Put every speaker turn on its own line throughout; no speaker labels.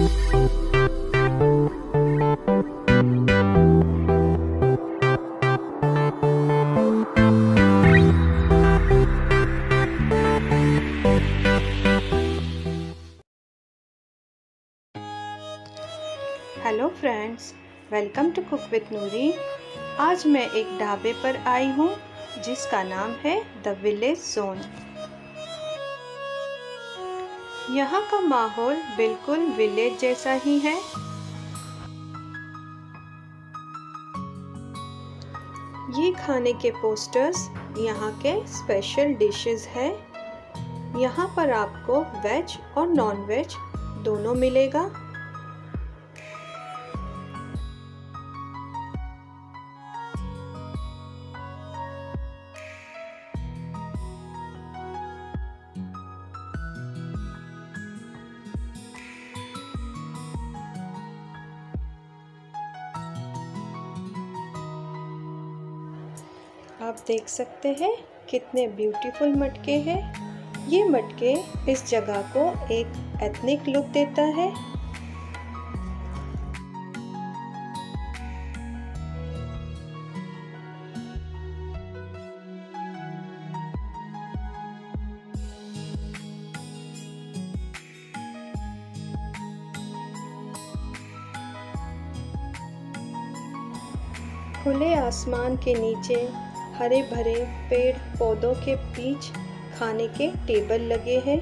Hello friends, welcome to cook with Noori. आज मैं एक ढाबे पर आई हूँ जिसका नाम है द विलेज जोन। यहाँ का माहौल बिल्कुल विलेज जैसा ही है। ये खाने के पोस्टर्स यहाँ के स्पेशल डिशेस हैं। यहाँ पर आपको वेज और नॉन वेज दोनों मिलेगा। आप देख सकते हैं कितने ब्यूटीफुल मटके हैं। ये मटके इस जगह को एक एथनिक लुक देता है। खुले आसमान के नीचे हरे भरे पेड़ पौधों के बीच खाने के टेबल लगे हैं।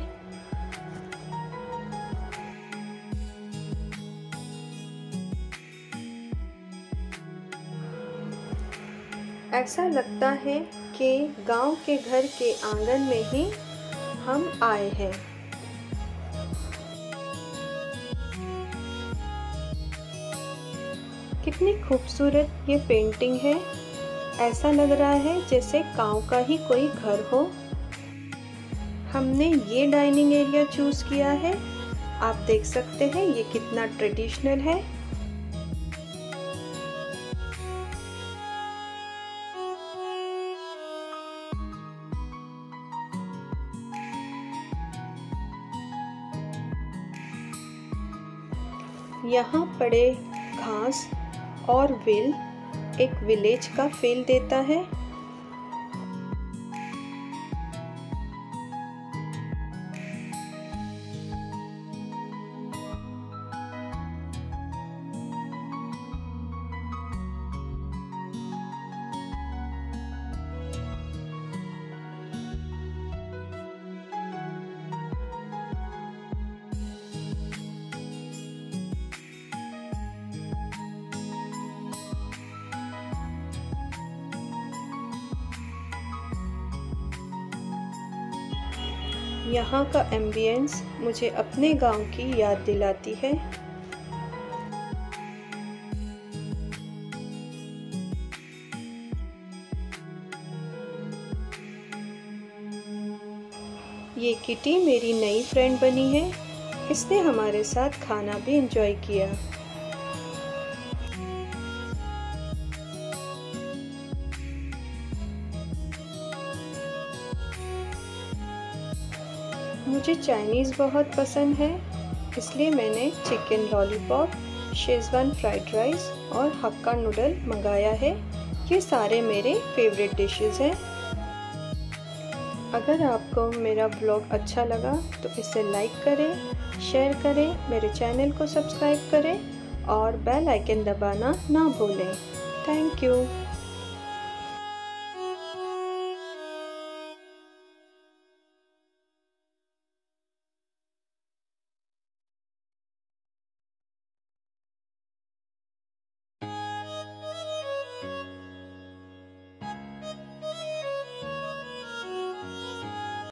ऐसा लगता है कि गांव के घर के आंगन में ही हम आए हैं। कितनी खूबसूरत ये पेंटिंग है। ऐसा लग रहा है जैसे गांव का ही कोई घर हो। हमने ये डाइनिंग एरिया चूज किया है। आप देख सकते हैं ये कितना ट्रेडिशनल है। यहाँ पड़े घास और विल एक विलेज का फील देता है। यहाँ का एम्बियंस मुझे अपने गांव की याद दिलाती है। ये किटी मेरी नई फ्रेंड बनी है। इसने हमारे साथ खाना भी एंजॉय किया। मुझे चाइनीज़ बहुत पसंद है, इसलिए मैंने chicken lollipop, Schezwan fried rice और हक्का नूडल मंगाया है। ये सारे मेरे फेवरेट डिशेस हैं। अगर आपको मेरा ब्लॉग अच्छा लगा तो इसे लाइक करें, शेयर करें, मेरे चैनल को सब्सक्राइब करें और बेल आइकन दबाना ना भूलें। Thank you.